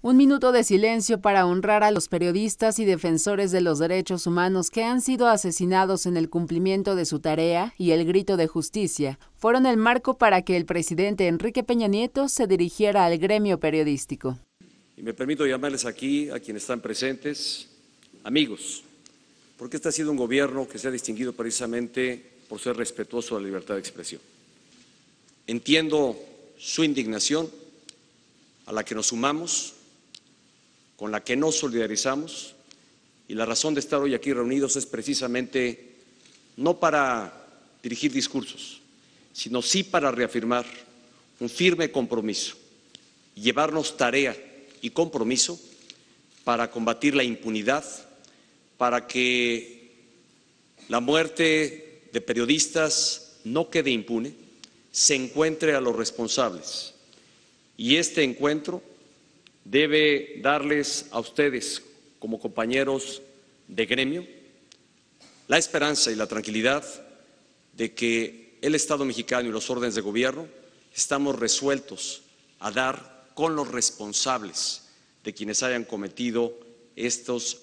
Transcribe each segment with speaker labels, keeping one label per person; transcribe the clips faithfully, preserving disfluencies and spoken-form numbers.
Speaker 1: Un minuto de silencio para honrar a los periodistas y defensores de los derechos humanos que han sido asesinados en el cumplimiento de su tarea y el grito de justicia fueron el marco para que el presidente Enrique Peña Nieto se dirigiera al gremio periodístico.
Speaker 2: Y me permito llamarles aquí, a quienes están presentes, amigos, porque este ha sido un gobierno que se ha distinguido precisamente por ser respetuoso de la libertad de expresión. Entiendo su indignación, a la que nos sumamos, con la que nos solidarizamos, y la razón de estar hoy aquí reunidos es precisamente no para dirigir discursos, sino sí para reafirmar un firme compromiso y llevarnos tarea y compromiso para combatir la impunidad, para que la muerte de periodistas no quede impune, se encuentre a los responsables. Y este encuentro debe darles a ustedes, como compañeros de gremio, la esperanza y la tranquilidad de que el Estado mexicano y los órdenes de gobierno estamos resueltos a dar con los responsables de quienes hayan cometido estos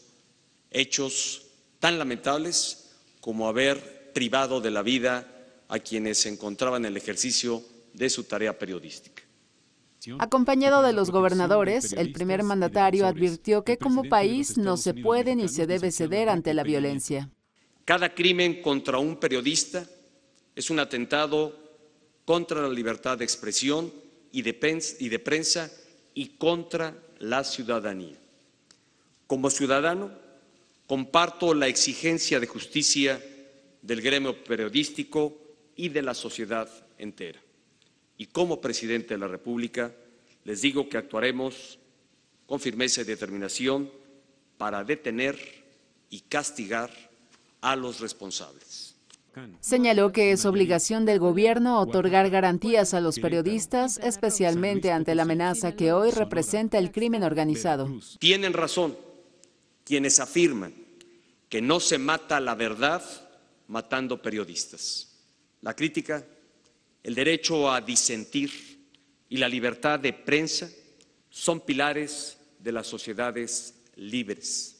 Speaker 2: hechos tan lamentables como haber privado de la vida a quienes se encontraban en el ejercicio de su tarea periodística.
Speaker 1: Acompañado de los gobernadores, el primer mandatario advirtió que como país no se puede ni se debe ceder ante la violencia.
Speaker 2: Cada crimen contra un periodista es un atentado contra la libertad de expresión y de prensa y contra la ciudadanía. Como ciudadano, comparto la exigencia de justicia del gremio periodístico y de la sociedad entera. Y como presidente de la República, les digo que actuaremos con firmeza y determinación para detener y castigar a los responsables.
Speaker 1: Señaló que es obligación del gobierno otorgar garantías a los periodistas, especialmente ante la amenaza que hoy representa el crimen organizado.
Speaker 2: Tienen razón quienes afirman que no se mata la verdad matando periodistas. La crítica, el derecho a disentir y la libertad de prensa son pilares de las sociedades libres.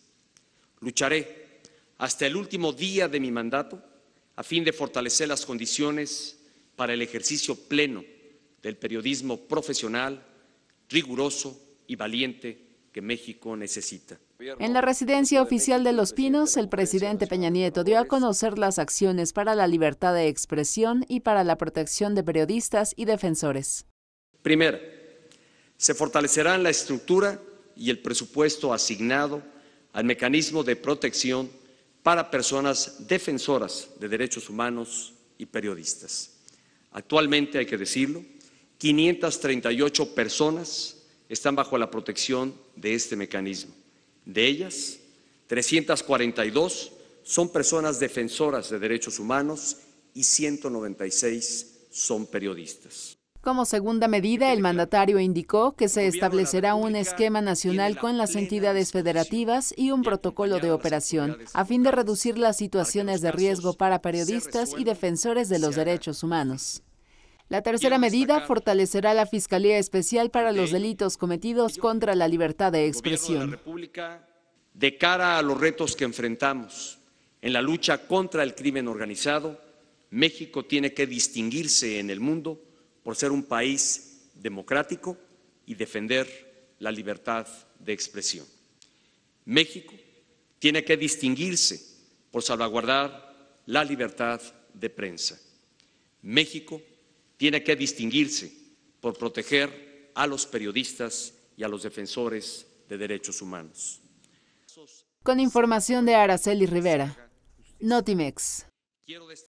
Speaker 2: Lucharé hasta el último día de mi mandato a fin de fortalecer las condiciones para el ejercicio pleno del periodismo profesional, riguroso y valiente que México necesita.
Speaker 1: En la residencia oficial de Los Pinos, el presidente Peña Nieto dio a conocer las acciones para la libertad de expresión y para la protección de periodistas y defensores.
Speaker 2: Primera, se fortalecerán la estructura y el presupuesto asignado al mecanismo de protección para personas defensoras de derechos humanos y periodistas. Actualmente, hay que decirlo, quinientas treinta y ocho personas están bajo la protección de este mecanismo. De ellas, trescientas cuarenta y dos son personas defensoras de derechos humanos y ciento noventa y seis son periodistas.
Speaker 1: Como segunda medida, el mandatario indicó que se establecerá un esquema nacional con las entidades federativas y un protocolo de operación, a fin de reducir las situaciones de riesgo para periodistas y defensores de los derechos humanos. La tercera medida fortalecerá la Fiscalía Especial para los delitos cometidos contra la libertad de expresión.
Speaker 2: De cara a los retos que enfrentamos en la lucha contra el crimen organizado, México tiene que distinguirse en el mundo por ser un país democrático y defender la libertad de expresión. México tiene que distinguirse por salvaguardar la libertad de prensa. México tiene que distinguirse por proteger a los periodistas y a los defensores de derechos humanos.
Speaker 1: Con información de Araceli Rivera, Notimex.